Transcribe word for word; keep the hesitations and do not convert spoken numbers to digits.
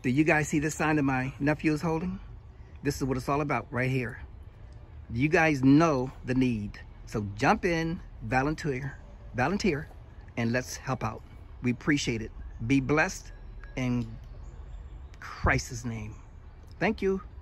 Do you guys see this sign that my nephew is holding? This is what it's all about right here. You guys know the need. So jump in, volunteer, volunteer, and let's help out. We appreciate it. Be blessed in Christ's name. Thank you.